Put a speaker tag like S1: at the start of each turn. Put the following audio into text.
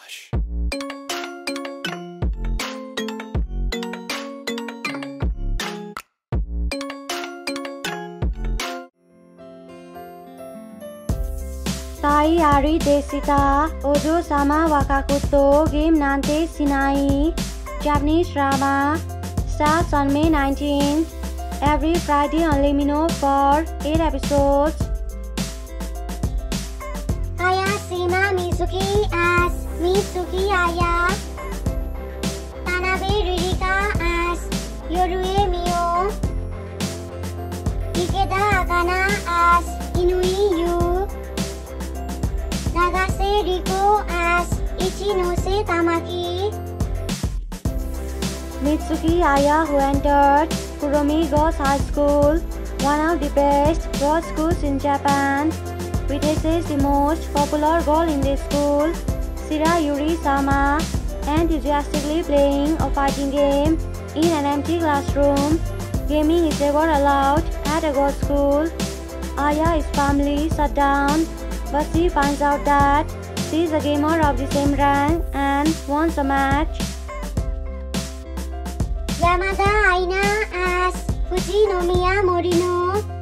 S1: Josh.
S2: Tai Ari Desita, Ojo Sama Wakakuto, Game Nante Sinai. Japanese drama starts on May 19th, every Friday on Lemino for 8 episodes.
S3: Hayashima Mizuki as Mitsuki Aya. Tanabe Ririka as Yorue Mio. Ikeda Akana as Inui Yu. Nagase Riko as Ichinose Tamaki.
S2: Mitsuki Aya, who entered Kuromi Girls High School, one of the best girls' schools in Japan, witnesses the most popular girl in the school, Shira Yuri Sama, enthusiastically playing a fighting game in an empty classroom. Gaming is never allowed at a girls' school. Aya is firmly shut down, but she finds out that she is a gamer of the same rank and wants a match.
S3: Yamada Aina as Fujinomiya Morino.